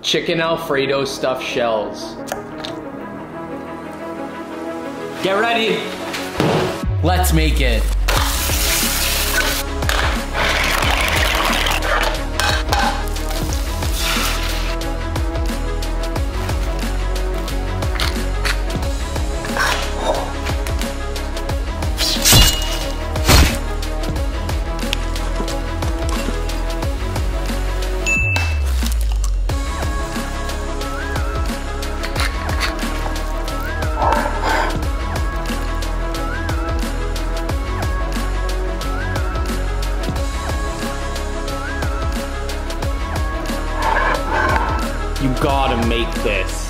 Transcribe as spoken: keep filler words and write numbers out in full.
Chicken Alfredo stuffed shells. Get ready. Let's make it. You gotta make this.